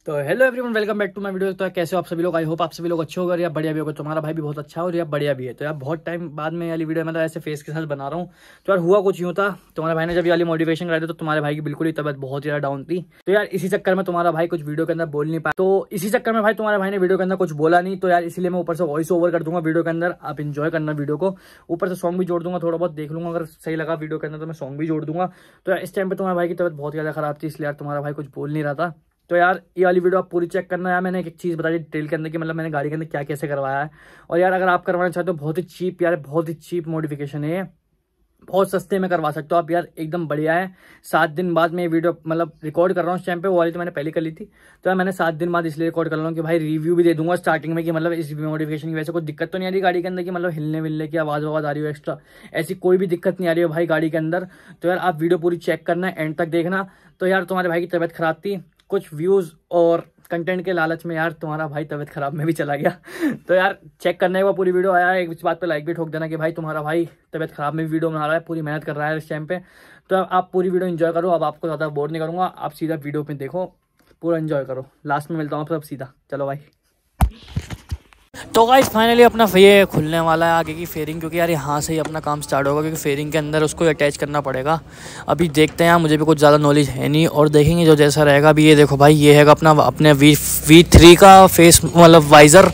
तो hello everyone, welcome back to my video. तो कैसे हो आप सभी लोग? आई होप आप सभी लोग अच्छे होगा या बढ़िया भी होगा। तुम्हारा भाई भी बहुत अच्छा हो और या बढ़िया भी है। तो यार बहुत टाइम बाद में वाली वीडियो मतलब ऐसे फेस के साथ बना रहा हूँ। तो यार हुआ कुछ यूँ था, तुम्हारे भाई ने जब ये वाली मोटिवेशन कराई थी तो तुम्हारे भाई की बिल्कुल ही तबियत बहुत ज़्यादा डाउन थी। तो यार इसी चक्कर में तुम्हारा भाई कुछ वीडियो के अंदर बोल नहीं पाया। तो इसी चक्कर में भाई तुम्हारे भाई ने वीडियो के अंदर कुछ बोला नहीं। तो यार इसीलिए मैं ऊपर से वॉइस ओवर कर दूंगा वीडियो के अंदर। आप इंजॉय करना वीडियो को, ऊपर से सॉन्ग भी जोड़ दूंगा, थोड़ा बहुत देख लूंगा, अगर सही लगा वीडियो के अंदर तो मैं सॉन्ग भी जोड़ दूंगा। तो यार इस टाइम पे तुम्हारे भाई की तबियत बहुत ज़्यादा खराब थी, इसलिए यार तुम्हारा भाई कुछ बोल नहीं रहा था। तो यार ये वाली वीडियो आप पूरी चेक करना। यार मैंने एक चीज़ बता दी डिटेल के अंदर कि मतलब मैंने गाड़ी के अंदर क्या कैसे करवाया है। और यार अगर आप करवाना चाहते हो बहुत ही चीप, यार बहुत ही चीप मॉडिफिकेशन है ये, बहुत सस्ते में करवा सकते हो आप यार, एकदम बढ़िया है। 7 दिन बाद मैं ये वीडियो मतलब रिकॉर्ड कर रहा हूँ इस टाइम पे। वो वाली तो मैंने पहले कर ली थी। तो यार मैंने 7 दिन बाद इसलिए रिकॉर्ड कर रहा हूँ कि भाई रिव्यू भी दे दूंगा स्टार्टिंग में कि मतलब इस मॉडिफिकेशन की वजह से कोई दिक्कत तो नहीं आ रही गाड़ी के अंदर, कि मतलब हिलने विलने की आवाज़ आ रही हो एक्स्ट्रा, ऐसी कोई भी दिक्कत नहीं आ रही हो भाई गाड़ी के अंदर। तो यार आप वीडियो पूरी चेक करना, एंड तक देखना। तो यार तुम्हारे भाई की तबीयत खराब थी, कुछ व्यूज़ और कंटेंट के लालच में यार तुम्हारा भाई तबीयत खराब में भी चला गया। तो यार चेक करने के बाद पूरी वीडियो आया है। इस बात पे लाइक भी ठोक देना कि भाई तुम्हारा भाई तबीयत खराब में भी वीडियो बना रहा है, पूरी मेहनत कर रहा है इस टाइम पे। तो आप पूरी वीडियो एंजॉय करो। अब आपको ज़्यादा बोर नहीं करूँगा, आप सीधा वीडियो में देखो, पूरा एंजॉय करो। लास्ट में मिलता हूँ आप सब सीधा। चलो भाई। तो गाइस फाइनली अपना ये खुलने वाला है आगे की फेयरिंग, क्योंकि यार यहाँ से ही अपना काम स्टार्ट होगा, क्योंकि फेयरिंग के अंदर उसको अटैच करना पड़ेगा। अभी देखते हैं, मुझे भी कुछ ज़्यादा नॉलेज है नहीं, और देखेंगे जो जैसा रहेगा। अभी ये देखो भाई, ये है अपना अपने V3 का फेस मतलब वाइज़र,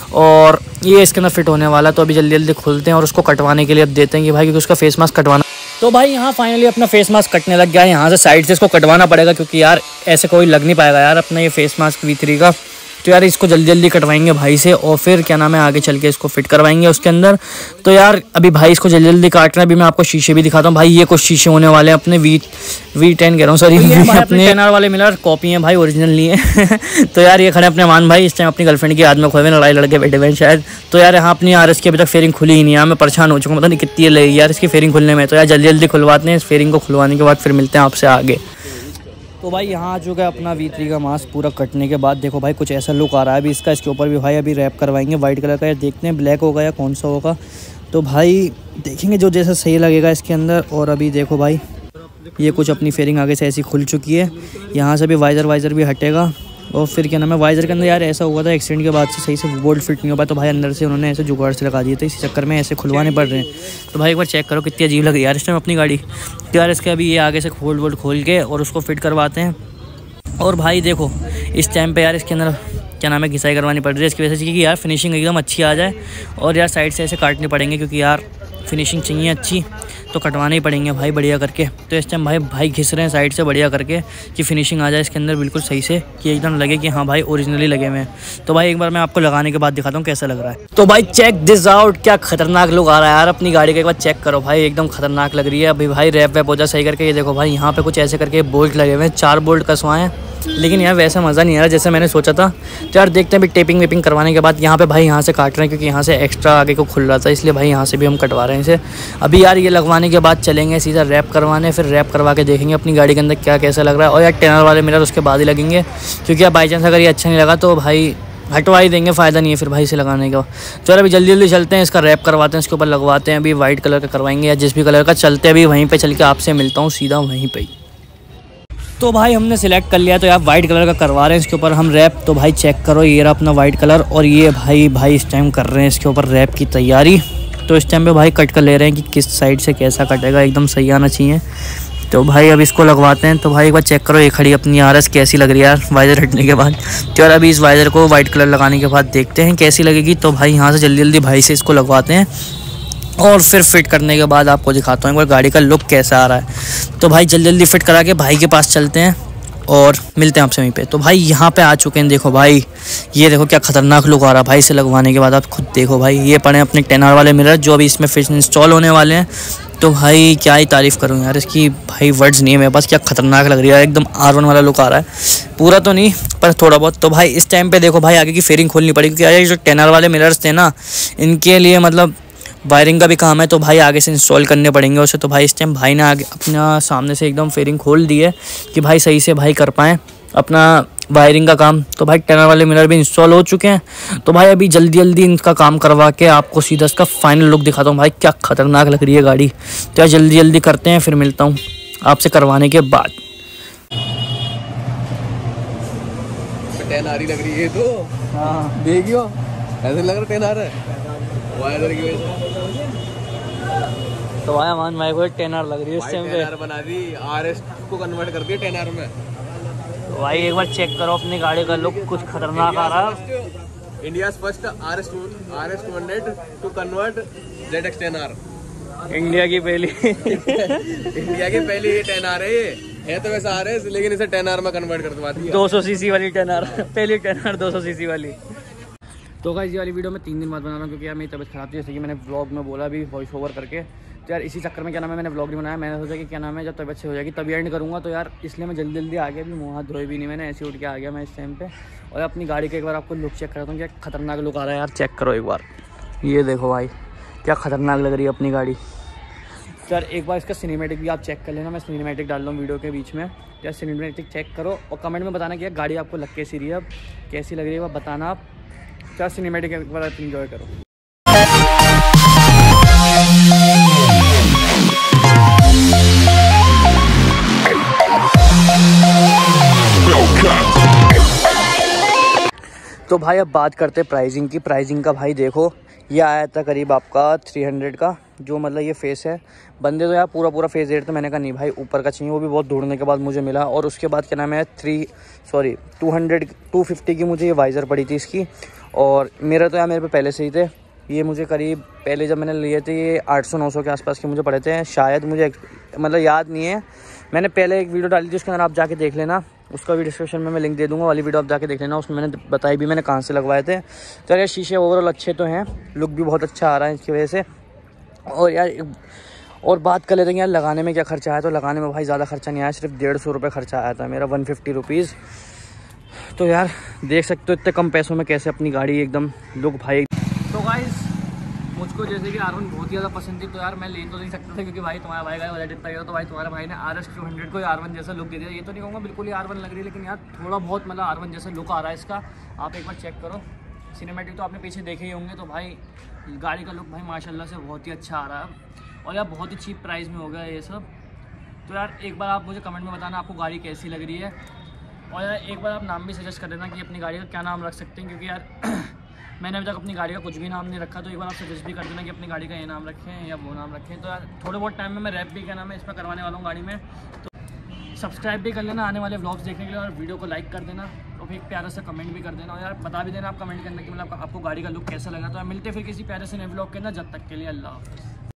और ये इसके अंदर फिट होने वाला। तो अभी जल्दी जल्दी खुलते हैं और उसको कटवाने के लिए अब देते हैं कि भाई, क्योंकि उसका फेस मास्क कटवाना। तो भाई यहाँ फाइनली अपना फेस मास्क कटने लग गया है। यहाँ से साइड से इसको कटवाना पड़ेगा, क्योंकि यार ऐसे कोई लग नहीं पाएगा यार अपना ये फेस मास्क V3 का। तो यार इसको जल्दी जल्दी कटवाएंगे भाई से, और फिर क्या नाम है आगे चल के इसको फिट करवाएंगे उसके अंदर। तो यार अभी भाई इसको जल्दी जल्दी काटना है। अभी मैं आपको शीशे भी दिखाता हूँ भाई। ये कुछ शीशे होने वाले हैं अपने V10 कह रहा हूँ, सॉरी अपने 10R वाले मिलर कॉपी हैं भाई, ओरिजिनल नहीं है। तो यार ये खड़े अपने मान भाई, इस टाइम अपनी गर्लफ्रेंड की याद में खोए हुए, लड़ाई लड़के बैठे हुए शायद। तो यार यहाँ अपनी RS की अभी तक फेयरिंग खुली ही नहीं है। मैं परेशान हो चुका हूँ, पता नहीं कितनी लगेगी यार इसकी फेयरिंग खुलने में। तो यार जल्दी जल्दी खुलवाते हैं। इस फेयरिंग को खुलवाने के बाद फिर मिलते हैं आपसे आगे। तो भाई यहाँ आ चुका है अपना V3 का मास्क पूरा कटने के बाद। देखो भाई कुछ ऐसा लुक आ रहा है अभी इसका। इसके ऊपर भी भाई अभी रैप करवाएंगे वाइट कलर का। देखते हैं ब्लैक होगा या कौन सा होगा, तो भाई देखेंगे जो जैसा सही लगेगा इसके अंदर। और अभी देखो भाई ये कुछ अपनी फेयरिंग आगे से ऐसी खुल चुकी है। यहाँ से भी वाइज़र भी हटेगा। और फिर क्या नाम है वाइज़र के अंदर यार ऐसा हुआ था एक्सीडेंट के बाद से सही से बोल्ट फिट नहीं हो पाया, तो भाई अंदर से उन्होंने ऐसे जुगाड़ से लगा दिए थे। इसी चक्कर में ऐसे खुलवाने पड़ रहे हैं। तो भाई एक बार चेक करो कितनी अजीब लग रही है यार इस टाइम अपनी गाड़ी। तो यार इसके अभी ये आगे से खोल के और उसको फिट करवाते हैं। और भाई देखो इस टाइम पे यार इसके अंदर क्या नाम है घिसाई करवानी पड़ रही है इसकी वजह से, क्योंकि यार फिनिशिंग एकदम अच्छी आ जाए। और यार साइड से ऐसे काटने पड़ेंगे, क्योंकि यार फिनिशिंग चाहिए अच्छी, तो कटवाने ही पड़ेंगे भाई बढ़िया करके। तो इस टाइम भाई घिस रहे हैं साइड से बढ़िया करके, कि फिनिशिंग आ जाए इसके अंदर बिल्कुल सही से, कि एकदम लगे कि हाँ भाई ओरिजिनली लगे हुए हैं। तो भाई एक बार मैं आपको लगाने के बाद दिखाता हूँ कैसा लग रहा है। तो भाई चेक दिस आउट, क्या खतरनाक लुक आ रहा है यार अपनी गाड़ी का। एक बार चेक करो भाई, एकदम खतरनाक लग रही है। अभी भाई रैप वैप हो जाए सही करके। ये देखो भाई यहाँ पे कुछ ऐसे करके बोल्ट लगे हुए हैं, 4 बोल्ट कसवाए हैं, लेकिन यार वैसा मज़ा नहीं आ रहा जैसे मैंने सोचा था। तो यार देखते हैं अभी टेपिंग वेपिंग करवाने के बाद। यहाँ पे भाई यहाँ से काट रहे हैं, क्योंकि यहाँ से एक्स्ट्रा आगे को खुल रहा था, इसलिए भाई यहाँ से भी हम कटवा रहे हैं इसे। अभी यार ये लगवाने के बाद चलेंगे सीधा रैप करवाने, फिर रैप करवा के देखेंगे अपनी गाड़ी के अंदर क्या कैसा लग रहा है। और यार 10R वाले मिरर उसके बाद ही लगेंगे, क्योंकि यार बाई चांस अगर ये अच्छा नहीं लगा तो भाई हटवा ही देंगे, फ़ायदा नहीं है फिर भाई से लगाने का। चलो अभी जल्दी जल्दी चलते हैं, इसका रैप करवाते हैं, इसके ऊपर लगवाते हैं। अभी वाइट कलर का करवाएंगे या जिस भी कलर का, चलते अभी वहीं पे चल के आपसे मिलता हूँ सीधा वहीं पे। तो भाई हमने सिलेक्ट कर लिया, तो यार वाइट कलर का करवा रहे हैं इसके ऊपर हम रैप। तो भाई चेक करो ये रहा अपना वाइट कलर, और ये भाई इस टाइम कर रहे हैं इसके ऊपर रैप की तैयारी। तो इस टाइम पे भाई कट कर ले रहे हैं कि किस साइड से कैसा कटेगा, एकदम सही आना चाहिए। तो भाई अब इसको लगवाते हैं। तो भाई एक बार चेक करो ये खड़ी अपनी RS कैसी लग रही है यार वाइज़र हटने के बाद। तो यार अभी इस वाइज़र को वाइट कलर लगाने के बाद देखते हैं कैसी लगेगी। तो भाई यहाँ से जल्दी जल्दी भाई से इसको लगवाते हैं, और फिर फिट करने के बाद आपको दिखाता हूँ एक बार गाड़ी का लुक कैसा आ रहा है। तो भाई जल्दी जल्दी फिट करा के भाई के पास चलते हैं और मिलते हैं आपसे वहीं पे। तो भाई यहाँ पे आ चुके हैं। देखो भाई ये देखो क्या खतरनाक लुक आ रहा है भाई से लगवाने के बाद। आप खुद देखो भाई, ये पड़े अपने 10R वाले मिरर जो अभी इसमें फिर इंस्टॉल होने वाले हैं। तो भाई क्या ही तारीफ़ करूँ यार इसकी, भाई वर्ड्स नहीं है मेरे पास, क्या खतरनाक लग रही है। एकदम R1 वाला लुक आ रहा है, पूरा तो नहीं पर थोड़ा बहुत। तो भाई इस टाइम पे देखो भाई आगे की फेयरिंग खोलनी पड़ेगी, क्योंकि यार जो 10R वाले मिरर्स थे ना, इनके लिए मतलब वायरिंग का भी काम है, तो भाई आगे से इंस्टॉल करने पड़ेंगे उसे। तो भाई इस टाइम भाई ने आगे अपना सामने से एकदम फेयरिंग खोल दी है, कि भाई सही से भाई कर पाएँ अपना वायरिंग का काम। तो भाई 10R वाले मिरर भी इंस्टॉल हो चुके हैं। तो भाई अभी जल्दी जल्दी इनका काम करवा के आपको सीधा इसका फाइनल लुक दिखाता हूँ। भाई क्या खतरनाक लग रही है गाड़ी। तो यार जल्दी जल्दी करते हैं, फिर मिलता हूँ आपसे करवाने के बाद। 10R ही लग रही है तो। हाँ देखियो ऐसे लग रहा 10R है वाइजर की वजह से। तो भाई अमान भाई को 10R लग रही है इस टाइम पे। 10R बना दी, RS को कन्वर्ट कर दिया 10R में। तो भाई एक बार चेक करो अपनी गाड़ी का लुक, कुछ खतरनाक आ रहा है। India's first RS 200 to convert ZX 10R। India की पहली इंडिया की पहली ये 10R है। ये है तो वैसा RS लेकिन इसे 10R में कन्वर्ट कर दिया। 200 सीसी वाली 10R, पहली 10R 200 सीसी वाली। तो गाइस ये वाली वीडियो मैं 3 दिन बाद बना रहा हूँ क्योंकि यार मेरी तबीयत खराब थी, जैसे कि मैंने व्लॉग में बोला भी वॉइस ओवर करके। तो यार इसी चक्कर में क्या नाम है मैंने व्लॉग नहीं बनाया। मैंने सोचा कि क्या नाम है जब तबीयत से हो जाएगी तभी एंड करूँगा। तो यार इसलिए मैं जल्दी जल्दी आ गया, अभी मुँह हाथ धोए भी नहीं मैंने, ऐसे उठ के आ गया मैं इस टाइम पे। और अपनी गाड़ी का एक बार आपको लुक चेक करता हूँ, क्या खतरनाक लुक आ रहा है यार, चेक करो एक बार। ये देखो भाई क्या खतरनाक लग रही है अपनी गाड़ी। यार एक बार इसका सिनेमैटिक भी आप चेक कर लेना, मैं सिनेमैटिक डाल रहा हूँ वीडियो के बीच में। यार सिनेमैटिक चेक करो और कमेंट में बताना कि यार गाड़ी आपको लग कैसी रही है, अब कैसी लग रही है वह बताना आप। क्या सिनेमैटिक एक बार आप इन्जॉय करो। तो भाई अब बात करते प्राइसिंग की। प्राइसिंग का भाई देखो ये आया था करीब आपका 300 का, जो मतलब ये फेस है। बंदे तो यार पूरा फेस रेट तो मैंने कहा नहीं भाई ऊपर का चाहिए, वो भी बहुत ढूंढने के बाद मुझे मिला। और उसके बाद क्या नाम है 250 की मुझे ये वाइज़र पड़ी थी इसकी। और मेरा तो यार मेरे पे पहले से ही थे ये, मुझे करीब पहले जब मैंने लिए थे ये 800-900 के आसपास के मुझे पड़े थे शायद, मुझे मतलब याद नहीं है। मैंने पहले एक वीडियो डाली थी उसके अंदर आप जाके देख लेना, उसका भी डिस्क्रिप्शन में मैं लिंक दे दूंगा, वाली वीडियो आप जाके देख लेना। उसमें मैंने बताई भी मैंने कहाँ से लगवाए थे। तो यार शीशे ओवरऑल अच्छे तो हैं, लुक भी बहुत अच्छा आ रहा है इसकी वजह से। और यार और बात कर लेते हैं यार लगाने में क्या खर्चा आया। तो लगाने में भाई ज़्यादा खर्चा नहीं आया, सिर्फ 150 रुपये खर्चा आया था मेरा, 150 रुपीज़। तो यार देख सकते हो इतने कम पैसों में कैसे अपनी गाड़ी एकदम लुक भाई। तो गाइस मुझको जैसे कि R1 बहुत ही ज़्यादा पसंद थी, तो यार मैं ले तो नहीं सकता था क्योंकि भाई तुम्हारा भाई का बजट इतना ही हो। तो भाई तुम्हारे भाई ने RS 200 को R1 जैसा लुक दे दिया। ये तो नहीं कहूँगा बिल्कुल ही R1 लग रही है, लेकिन यार थोड़ा बहुत मतलब R1 जैसा लुक आ रहा है इसका। आप एक बार चेक करो, सिनेमैटिक तो आपने पीछे देखे ही होंगे। तो भाई गाड़ी का लुक भाई माशाल्लाह से बहुत ही अच्छा आ रहा है और यार बहुत ही चीप प्राइस में हो गया ये सब। तो यार एक बार आप मुझे कमेंट में बताना आपको गाड़ी कैसी लग रही है। और यार एक बार आप नाम भी सजेस्ट कर देना कि अपनी गाड़ी का क्या नाम रख सकते हैं, क्योंकि यार मैंने अभी तक अपनी गाड़ी का कुछ भी नाम नहीं रखा। तो एक बार आप सजेस्ट भी कर देना कि अपनी गाड़ी का ये नाम रखें या वो नाम रखें। तो यार थोड़े बहुत टाइम में मैं रैप भी क्या नाम है इस पर करवाने वाला हूँ गाड़ी में। तो सब्सक्राइब भी कर लेना आने वाले व्लॉग्स देखने के लिए, और वीडियो को लाइक कर देना और फिर एक प्यारा सा कमेंट भी कर देना। और यार बता भी देना आप कमेंट करने कि मतलब आपको गाड़ी का लुक कैसा लगा। तो मिलते फिर किसी प्यारे से नए व्लॉग के अंदर, जब तक के लिए अल्लाह हाफ़िज़।